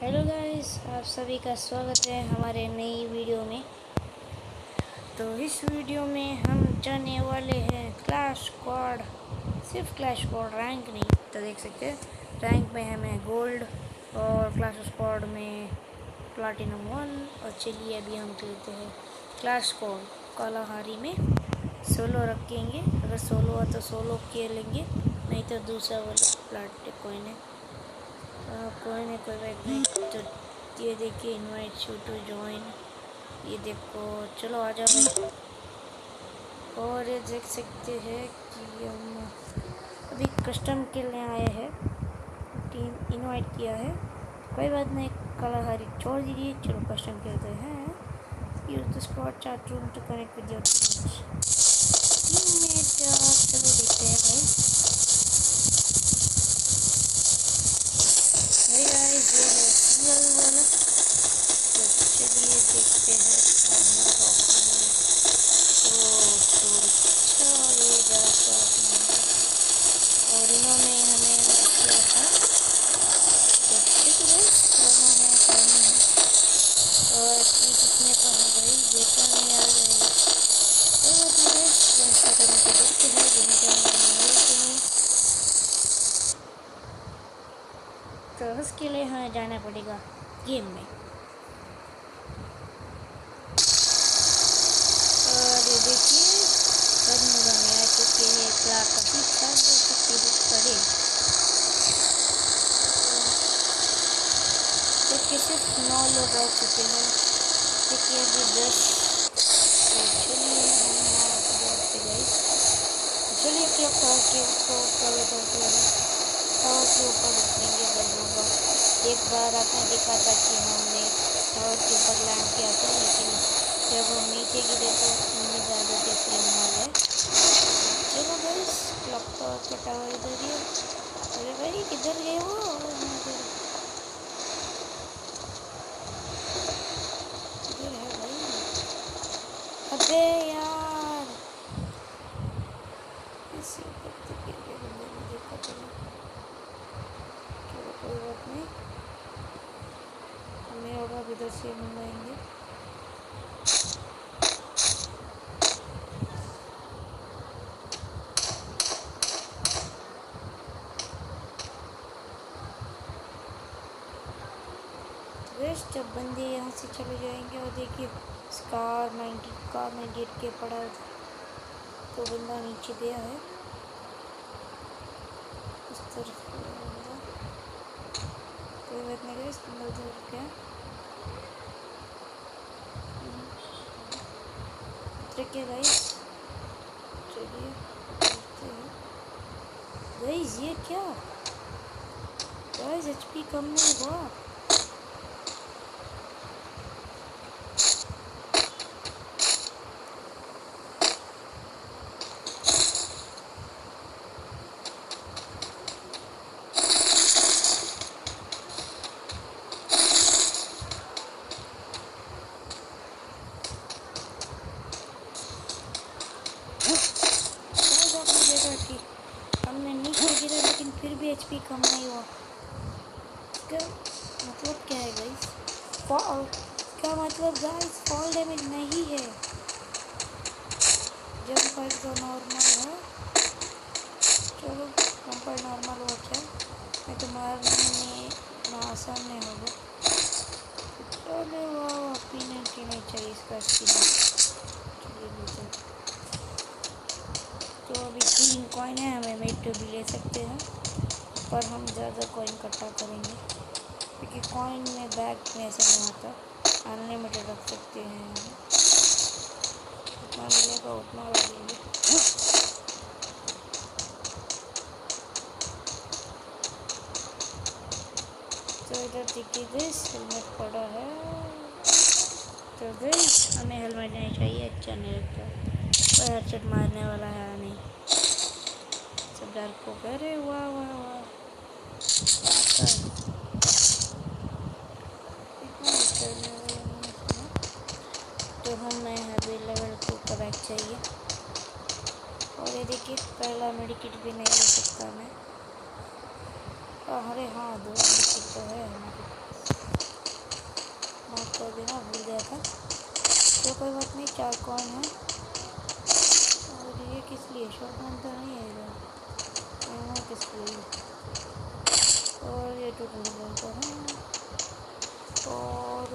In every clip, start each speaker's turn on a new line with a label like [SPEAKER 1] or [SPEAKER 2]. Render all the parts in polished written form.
[SPEAKER 1] Hello guys, आप सभी का स्वागत है हमारे नई वीडियो में। तो इस वीडियो में हम जाने वाले हैं क्लैश स्क्वाड, सिर्फ क्लैश स्क्वाड रैंक नहीं। तो देख सकते हैं रैंक में हमें गोल्ड और क्लैश स्क्वाड में प्लैटिनम 1। और चलिए अभी हम खेलते हैं क्लैश स्क्वाड कालाहारी में। सोलो रखेंगे, अगर सोलो है तो सोलो खेलेंगे, नहीं तो दूसरा वाला प्लैटिनम कोइन है। कोई बात नहीं। तो ये देखिए, इनवाइट यू टू ज्वाइन, ये देखो। चलो आ जाओ। और ये देख सकते हैं कि हम अभी कस्टम के लिए आए हैं, टीम इनवाइट किया है। कोई बात नहीं, कालाहारी छोड़ दीजिए, चलो कस्टम खेलते हैं। Use the squad chat room to connect with your teammate. चलो देखते हैं भाई। ये है सिंगल वाला। तो चलिए देखते हैं। और इन्होंने हमें किया था, तो ठीक है करना है, करनी है। और ये कितने का है भाई, देखा नहीं आ रहा है। कोई बात नहीं गाइस, ऐसा करने के देखते हैं जिनका है कि नहीं। तो उसके लिए हमें जाना पड़ेगा गेम में। और ये देखिए बंदा में आ चुके हैं, क्या काफ़ी सारे पड़े। तो सिर्फ 9 लोग आ चुके हैं, क्योंकि अभी 10। तो चलिए चलिए क्लब के ऊपर उतरेंगे बंदूंगा। एक बार आपने देखा था कि हमने टावर के ऊपर लैंड किया था, लेकिन जब हम नीचे गिरे तो इनमें ज़्यादा डिफरेंट मार है। चलो गाइस, क्लब का टावर इधर ही है। अरे भाई किधर गए वो? किधर है भाई? अबे यार, इसी करते के बंदे ने देखा था। चलो कोई बात नहीं, हमें होगा इधर से मंगाएंगे। जब बंदे यहाँ से चले जाएंगे, और देखिए स्कार 90 का में गिर के पड़ा, तो बंदा नीचे गया है इस तरफ। कोई बात नहीं, इस बंदा उधर गया। देखिए गाइस, चलिए देखते हैं गाइस। ये क्या गाइस, एचपी कम नहीं हुआ। हमने नीचे गिरा, लेकिन फिर भी एचपी कम नहीं हुआ। इसका मतलब क्या है गाइस? फॉल क्या मतलब गाइस? फॉल डैमेज नहीं है, जब पर तो नॉर्मल है। चलो हम पर नॉर्मल हो अच्छा, मैं तो मारने में ना आसान नहीं होगा। चलो वाह, पीने नहीं चाहिए इसका स्किन। तो अभी 3 कॉइन है, हमें मेट भी ले सकते हैं, पर हम ज़्यादा कॉइन इकट्ठा करेंगे, क्योंकि कॉइन में बैग में ऐसा नहीं आता। अनलिमिटेड रख सकते हैं, जितना मिलेगा उतना रखेंगे। तो इधर देखिए गाइस, हेलमेट पड़ा है। तो गाइस हमें हेलमेट नहीं चाहिए, अच्छा नहीं लगता। कोई हेडशॉट मारने वाला है नहीं, सब डर को कह रहे। वाह वाह वाह, तो हमें अभी लेवल 2 का बैग चाहिए। और ये देखिए, पहला मेडिकेट भी नहीं ले सकता मैं। अरे हाँ, 2 मेडिकेट तो है हमारे। माफ कर देना, भूल गया था। तो कोई बात नहीं, 4 कॉइन है। और ये किस लिए, शॉटगन तो नहीं है इधर, किस लिए। और ये टूटने लगता है। और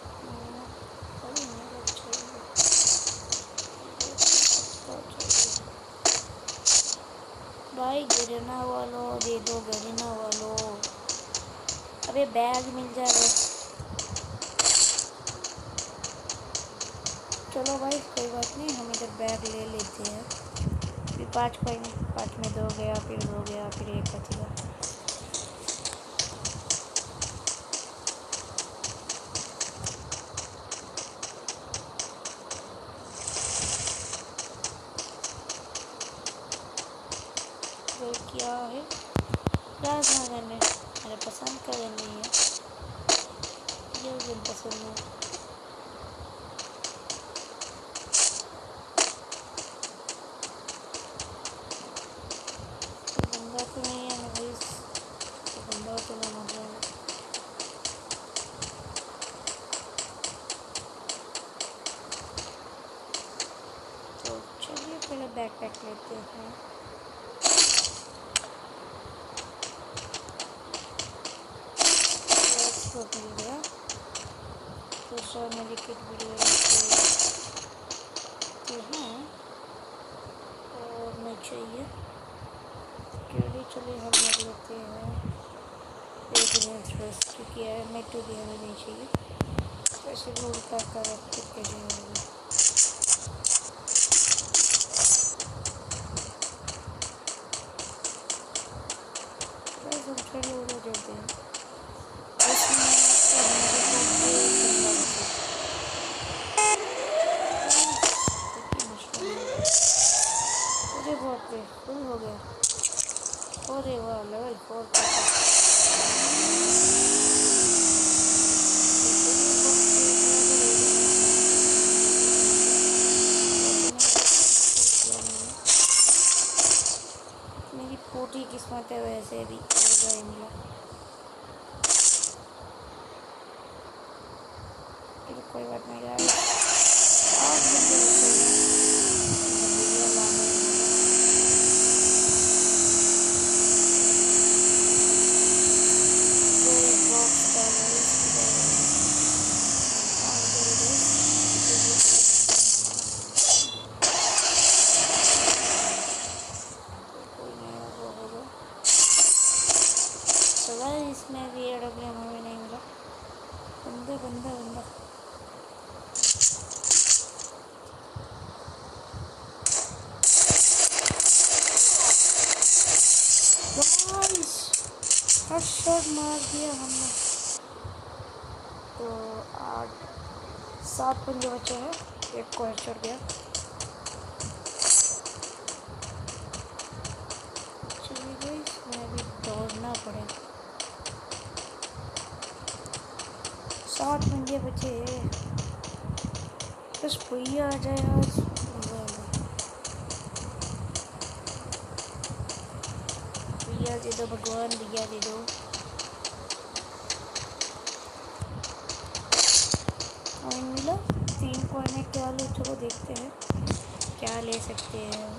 [SPEAKER 1] भाई गिरना वालों दे दो, गिरना वालों। अबे बैग मिल जाए बस। चलो भाई कोई बात नहीं, हम इधर बैग ले लेते हैं। फिर 5 कॉइन, 5 में 2 गया, फिर 2 गया, फिर 1 बचेगा। तो क्या है, प्याज ना करने, मेरा पसंद का गन नहीं है, ये गन पसंद है। बंदा तो नहीं है भाई, बंदा तो ना मर जाए। तो चलिए पहले बैकपैक लेते हैं। मिल गया, दूसरा मेडिकेट भी ले लेते हैं। और नहीं चाहिए, चलिए हम ले लेते हैं बस, क्योंकि मैं तो भी हमें नहीं चाहिए। वैसे लोड कर रख के जाएंगे। बस हम चलिए वो देते हैं। फुल हो गया। अरे वाह, लेवल 4 मेरी फूटी किस्मत है, वैसे भी होगा ही मिला। कोई बात नहीं यार, आज बंदे इसमें भी एडब्ल्यू हमें नहीं मिला। बंदा बंदा बंदा हेडशॉट मार दिया हमने। तो 7 बंदे बचे हैं, एक को हेडशॉट गया। चलिए भाई, इसमें अभी दौड़ना पड़ेगा। 7 बंदे बचे हैं, बस भैया आ जाए आज। भैया दे दो, भगवान भैया दे दो। कॉइन मिला, 3 कॉइन है। क्या लो, चलो देखते हैं क्या ले सकते हैं हम।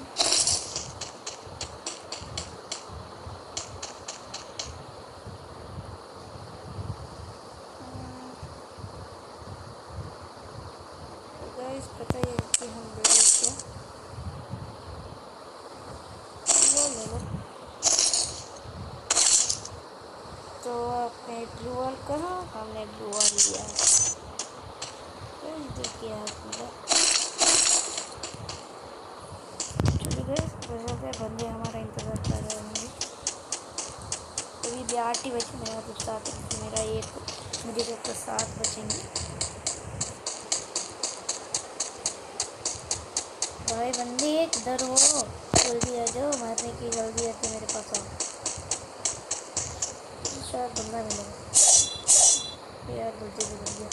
[SPEAKER 1] पता है कि हम ले लेते हैं, वो ले लो। तो आपने ब्लू वॉल कहा, हमने ब्लू वॉल लिया है। देखिए आपने, चलिए गए बंदे हमारा इंतज़ार कर रहे होंगे। अभी भी 8 ही बचे, मेरा कुछ 7, मेरा एक, मुझे तो 7 बचेंगे। भाई बंदी किधर हो, जल्दी आ जाओ, मारने की जल्दी है तो मेरे पास आओ। शायद बंदा मिलेगा यार, जल्दी से जल्दी।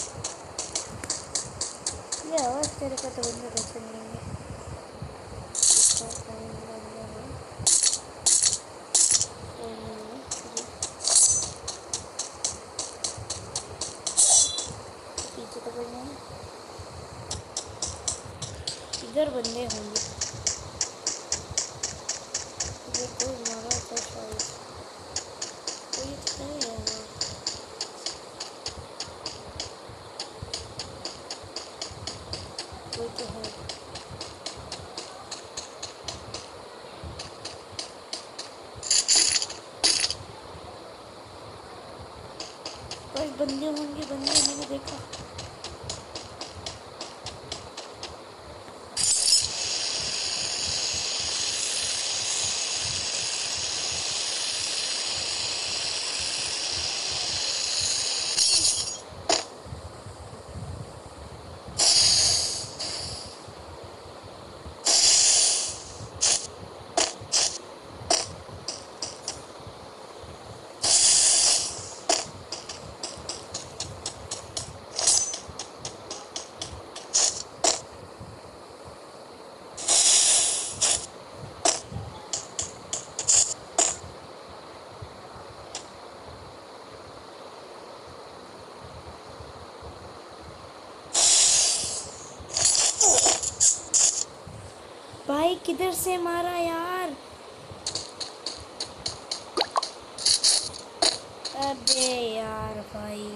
[SPEAKER 1] ये आवाज़ तेरे को तो बंदे कैसे मिलेंगे। इधर बंदे होंगे। ये कोई मारा था शायद, कोई तो नहीं है यहाँ। कोई तो है। बस बंदे होंगे, बंदे मैंने देखा। भाई किधर से मारा यार? अबे यार भाई,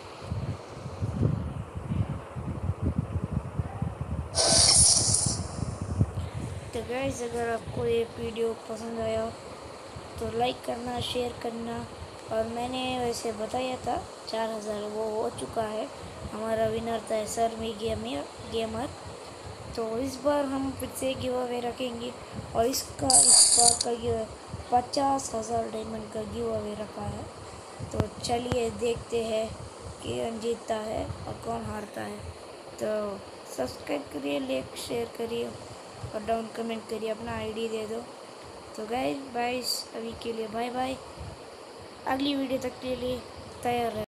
[SPEAKER 1] तो गाइस अगर आपको ये वीडियो पसंद आया तो लाइक करना, शेयर करना। और मैंने वैसे बताया था 4000 वो हो चुका है। हमारा विनर था सर मी गेमर। तो इस बार हम फिर से गिव अवे रखेंगे और इस बार का गिव 50,000 डायमंड का गिव अवे रखा है। तो चलिए देखते हैं कि कौन जीतता है और कौन हारता है। तो सब्सक्राइब करिए, लाइक शेयर करिए और डाउन कमेंट करिए, अपना आईडी दे दो। तो गाइस बाय, अभी के लिए बाय बाय। अगली वीडियो तक के लिए तैयार रहे।